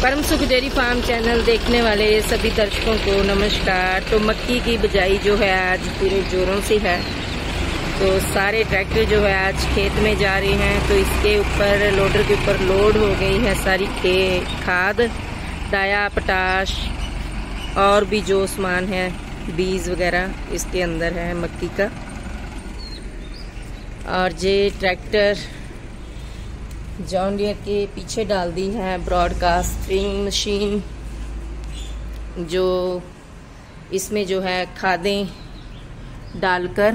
परम सुख dairy farm channel देखने वाले सभी दर्शकों को नमस्कार। तो मक्की की बिजाई जो है आज पूरे जोरों से है। तो सारे ट्रैक्टर जो है आज खेत में जा रहे हैं। तो इसके ऊपर लोडर के ऊपर लोड हो गई है सारी खाद, डाया, पोटाश और भी जो सामान है, बीज वगैरह इसके अंदर है मक्की का। और ये ट्रैक्टर जॉन डियर के पीछे डाल दी है ब्रॉडकास्टिंग मशीन, जो इसमें जो है खादें डालकर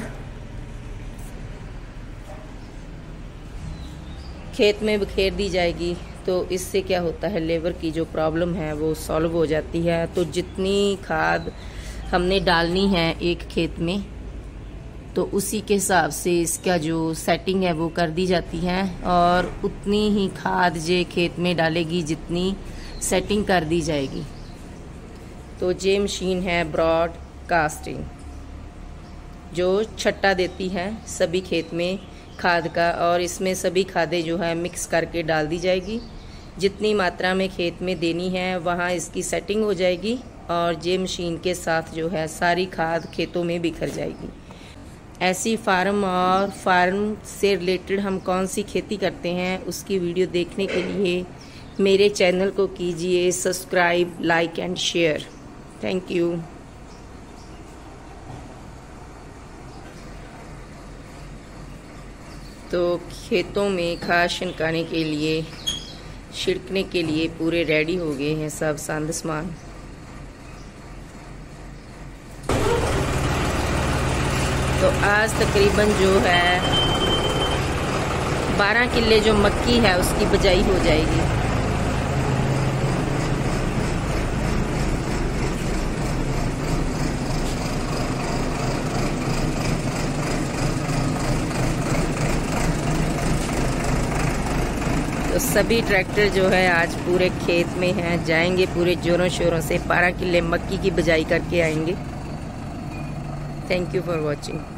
खेत में बिखेर दी जाएगी। तो इससे क्या होता है, लेबर की जो प्रॉब्लम है वो सॉल्व हो जाती है। तो जितनी खाद हमने डालनी है एक खेत में, तो उसी के हिसाब से इसका जो सेटिंग है वो कर दी जाती है और उतनी ही खाद जे खेत में डालेगी जितनी सेटिंग कर दी जाएगी। तो ये मशीन है ब्रॉडकास्टिंग, जो छट्टा देती है सभी खेत में खाद का, और इसमें सभी खादें जो है मिक्स करके डाल दी जाएगी। जितनी मात्रा में खेत में देनी है वहाँ इसकी सेटिंग हो जाएगी और ये मशीन के साथ जो है सारी खाद खेतों में बिखर जाएगी। ऐसी फार्म और फार्म से रिलेटेड हम कौन सी खेती करते हैं उसकी वीडियो देखने के लिए मेरे चैनल को कीजिए subscribe, like and share. Thank you. तो खेतों में खाद छिड़काने के लिए, छिड़कने के लिए पूरे रेडी हो गए हैं सब संद सामान। तो आज तकरीबन जो है 12 किले जो मक्की है उसकी बिजाई हो जाएगी। तो सभी ट्रैक्टर जो है आज पूरे खेत में हैं, जाएंगे पूरे जोरों शोरों से 12 किले मक्की की बिजाई करके आएंगे। Thank you for watching.